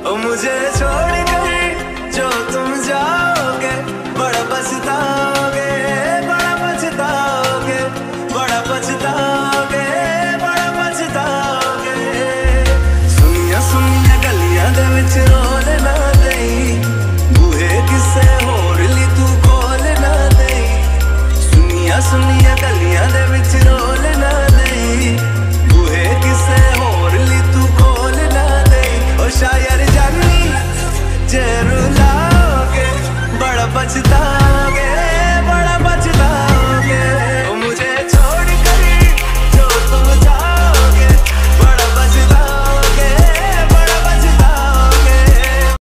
ओ मुझे छोड़ कर जो तुम जाओगे, बड़ा पछताओगे, बड़ा पछताओगे, बड़ा पछताओगे, बड़ा पछताओगे। सुनिया सुनिया गलियां दे विच रोल ना देई, बूहे किसे होर ली तू खोल ना देई। सुनिया सुनिया गलियां दे विच रोल ना देई, बूहे किसे होर ली तू खोल ना देई। ओ शायर जानी जे रुलाओगे, बड़ा पछताओगे।